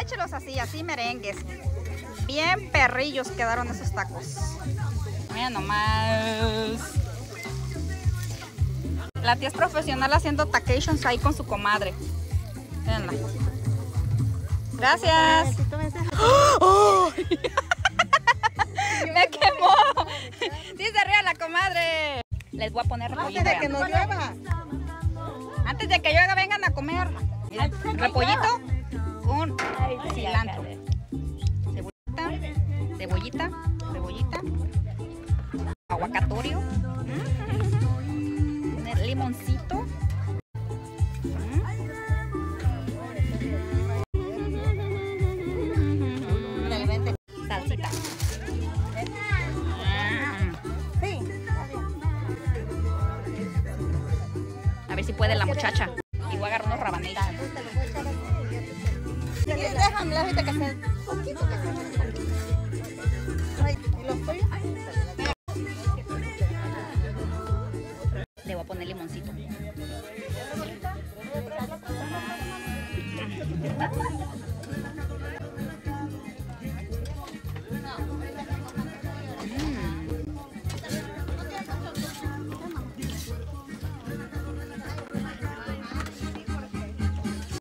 échelos así, así merengues. Bien perrillos quedaron esos tacos. Mira nomás. La tía es profesional haciendo tacations ahí con su comadre. Véanla. Gracias. ¡Oh! ¡Me quemó! ¡Sí se ríe la comadre! Les voy a poner repollito. Antes de que nos llueva. Antes de que llueva, vengan a comer. Miren, repollito con cilantro. Cebollita, cebollita, aguacatorio, limoncito, salsita. A ver si puede la muchacha. Y voy a agarrar unos rabanillos. Si quieres, déjame ahorita que se poquito que se. ¿Y los tuyos? Le voy a poner limoncito.